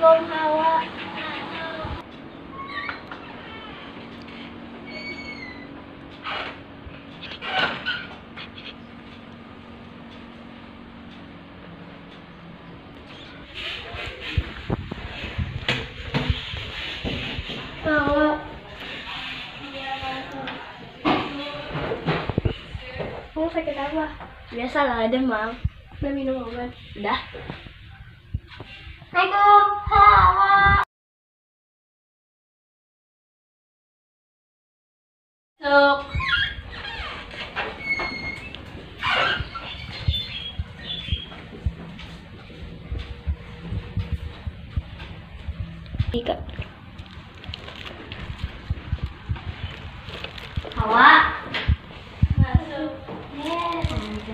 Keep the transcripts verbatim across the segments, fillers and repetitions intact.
Assalamualaikum Hawa. Hawa. Kamu sakit apa? Biasalah demam. Udah minum obat? Udah. Assalamualaikum Hawa. Masuk. Tiga. Hawa. Masuk. Yes.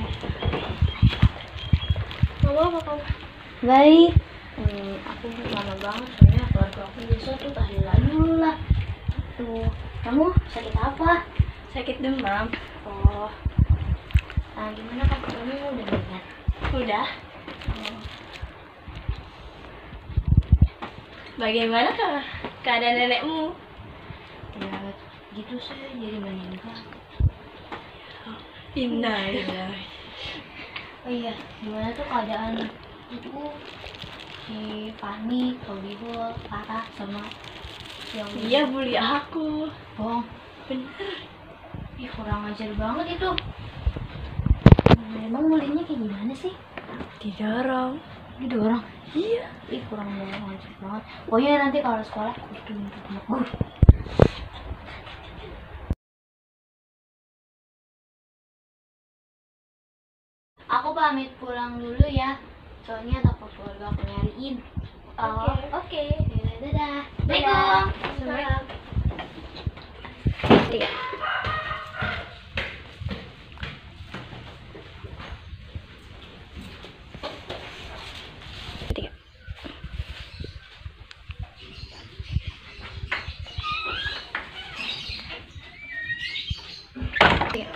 Hawa apa kamu? Baik. Hmm, aku lama banget soalnya keluarga aku biasa tuh tahlilan dulu lah. Tuh, kamu sakit apa? Sakit demam. Oh. Nah, gimana kamu udah mendingan? Udah. Oh. Bagaimana kak keadaan nenekmu? Ya, gitu sih jadi meninggal. Innalillahi. Oh iya, gimana tuh keadaan itu si Fani, Tobihul, Farah sama yang dia bully aku. Oh, bener. Ih, kurang ajar banget itu. Nah, emang bulinya kayak gimana sih? Didorong. Didorong? Iya. Ih, kurang ajar banget. Pokoknya nanti kalau sekolah kudu minta sama guru. Aku pamit pulang dulu ya. Soalnya takut keluarga aku nyariin. Oh, oke. Okay. Okay. Dadah. Assalamualaikum. Salam. Tiga. Tiga. Tiga.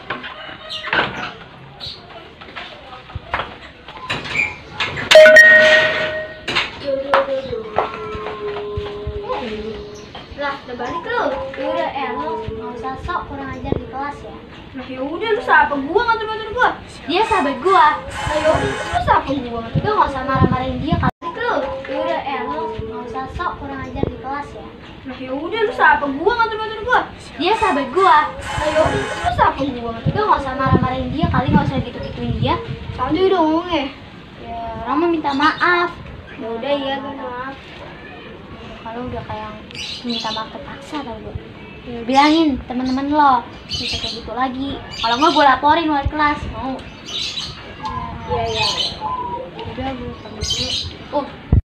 Lah, udah balik lu. Udah, eh lu nggak usah sok kurang ajar di kelas ya. Nah, ya udah lu siapa gua ngatur-ngatur gua? Dia sahabat gua. Nah, yaudah lu siapa gua? Lu nggak usah marah-marahin dia kali lu. Udah, eh lu nggak usah sok kurang ajar di kelas ya. Nah, ya udah lu siapa gua ngatur-ngatur gua? Dia sahabat gua. Nah, yaudah lu siapa gua? Lu nggak usah marah-marahin dia kali, nggak usah gitu-gituin dia. Santuy dong ngomongnya. Ya, Rama minta maaf. Ya udah ya, gue maaf. Kalau udah kayak minta maaf terpaksa tau gue. Ya, bilangin teman-teman lo bisa kayak gitu lagi. Kalau nggak gue laporin wali kelas. Mau? Iya, iya. Udah gue pamit dulu. Oh.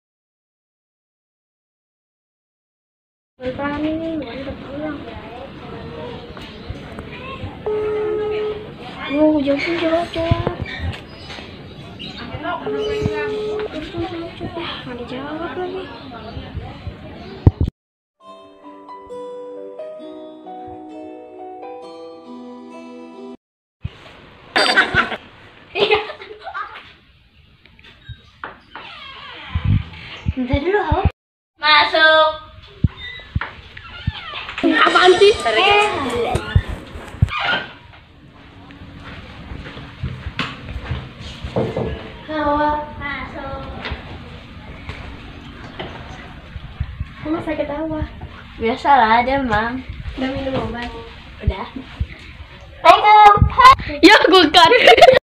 Berapa nih? Gue udah pulang. Oh, jawabin jawab jawab. Nggak dijawab lagi. Bentar dulu, halo. Masuk. Apaan sih? Eh. Hawa. Masuk. Kamu sakit apa? Biasalah demam. Udah minum obat? Udah. Assalamualaikum. Ya bukan.